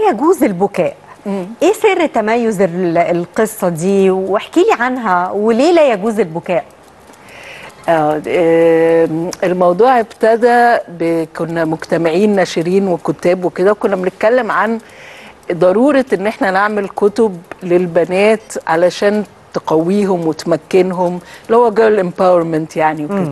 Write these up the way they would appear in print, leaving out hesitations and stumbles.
يجوز البكاء. ايه سر تميز القصة دي؟ واحكي لي عنها، وليه لا يجوز البكاء؟ الموضوع ابتدى كنا مجتمعين ناشرين وكتاب وكده، وكنا بنتكلم عن ضرورة ان احنا نعمل كتب للبنات علشان تقويهم وتمكنهم، اللي هو جيرل امباورمنت يعني وكده.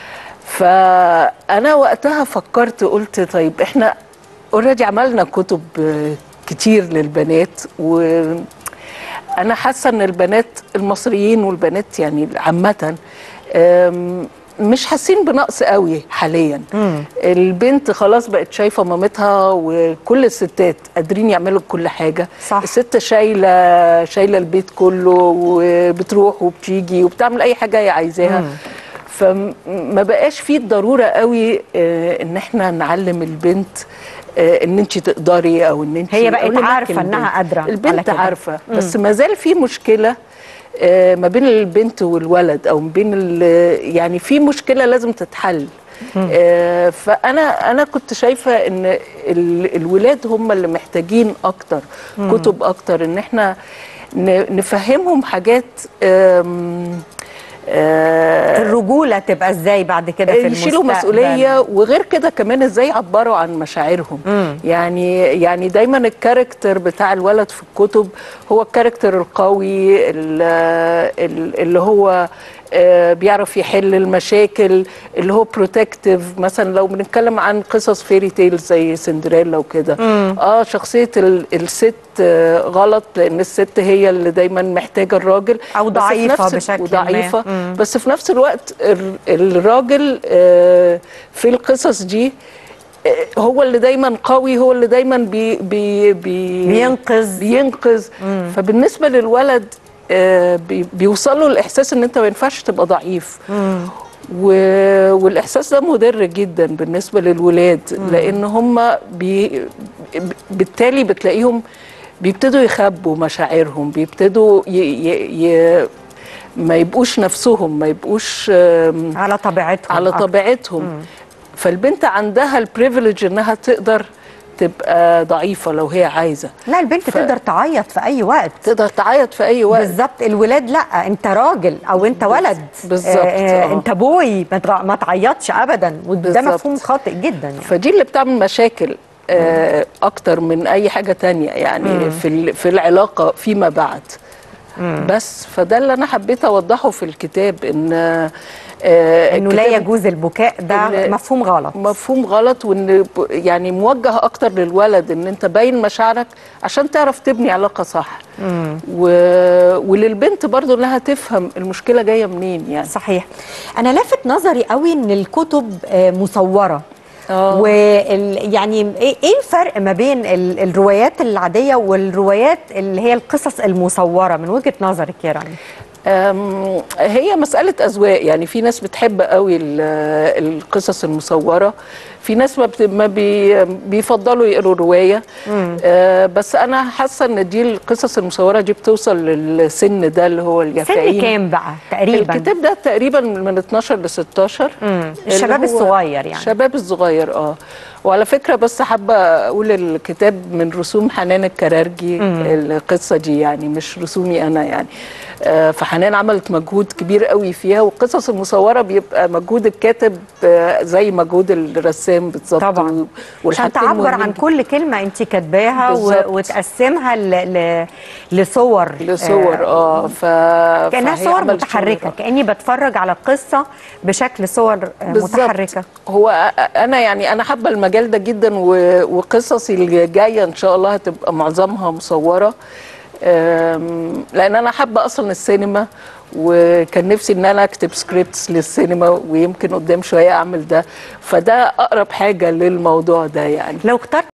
فانا وقتها فكرت، قلت طيب احنا اوريدي عملنا كتب كتير للبنات، وانا حاسه ان البنات المصريين والبنات يعني عامه مش حاسين بنقص قوي حاليا. البنت خلاص بقت شايفه مامتها، وكل الستات قادرين يعملوا كل حاجه. صح. الست شايله البيت كله، وبتروح وبتيجي وبتعمل اي حاجه هي عايزاها. فما بقاش فيه الضروره قوي ان احنا نعلم البنت ان انت تقدري، او ان انت هي بقت عارفه انها قادره. البنت عارفه، بس ما زال في مشكله ما بين البنت والولد، او ما بين يعني في مشكله لازم تتحل. فانا كنت شايفه ان الولاد هم اللي محتاجين اكتر كتب، اكتر ان احنا نفهمهم حاجات. الرجوله تبقى ازاي بعد كده في المستقبل، يشيلوا مسؤوليه، وغير كده كمان ازاي يعبروا عن مشاعرهم. يعني دايما الكاركتر بتاع الولد في الكتب هو الكاركتر القوي اللي هو بيعرف يحل المشاكل، اللي هو بروتكتيف. مثلا لو بنتكلم عن قصص فيري تيلز زي سندريلا وكده، شخصية الست غلط، لان الست هي اللي دايما محتاجة الراجل، او ضعيفة بشكل ضعيفة ما. بس في نفس الوقت الراجل في القصص دي هو اللي دايما قوي، هو اللي دايما بينقذ. فبالنسبة للولد بيوصلوا الاحساس ان انت ما ينفعش تبقى ضعيف. والاحساس ده مضر جدا بالنسبه للولاد، لان هم بالتالي بتلاقيهم بيبتدوا يخبوا مشاعرهم، بيبتدوا ما يبقوش نفسهم، ما يبقوش على طبيعتهم. فالبنت عندها البريفليج انها تقدر تبقى ضعيفة لو هي عايزة. لا، البنت تقدر تعيط في أي وقت. تقدر تعيط في أي وقت بالظبط. الولاد لا، أنت راجل أو أنت ولد بالظبط. أنت بوي، ما تعيطش أبدا، وده مفهوم خاطئ جدا يعني. فدي اللي بتعمل مشاكل أكتر من أي حاجة تانية يعني في العلاقة فيما بعد. بس فده اللي أنا حبيت أوضحه في الكتاب، انه لا يجوز البكاء، ده مفهوم غلط، وان يعني موجه اكتر للولد، ان انت باين مشاعرك عشان تعرف تبني علاقه صح. وللبنت برضو انها تفهم المشكله جايه منين يعني. صحيح. انا لافت نظري قوي ان الكتب مصوره. يعني ايه الفرق ما بين الروايات العاديه والروايات اللي هي القصص المصوره من وجهه نظرك يا رانيا؟ هي مسألة أذواق. يعني في ناس بتحب قوي القصص المصورة، في ناس ما بيفضلوا يقروا رواية. بس أنا حاسة إن دي القصص المصورة دي بتوصل للسن ده اللي هو اليافعين. سن كام بقى تقريبا؟ الكتاب ده تقريبا من 12 ل 16. الشباب الصغير يعني. الشباب الصغير وعلى فكرة بس حابة أقول الكتاب من رسوم حنان الكرارجي. القصة دي يعني مش رسومي أنا يعني. فحنان عملت مجهود كبير قوي فيها، والقصص المصورة بيبقى مجهود الكاتب زي مجهود الرسام بالظبط. طبعا عشان تعبر عن كل كلمة انت كاتباها وتقسمها لصور. كأنها صور متحركة، كأني بتفرج على القصة بشكل صور متحركة. هو أنا حابة المجال ده جدا، وقصصي الجاية إن شاء الله هتبقى معظمها مصورة، لان انا حابه اصلا السينما، وكان نفسي ان انا اكتب سكريبتس للسينما، ويمكن قدام شويه اعمل ده. فده اقرب حاجه للموضوع ده يعني. لو اخترت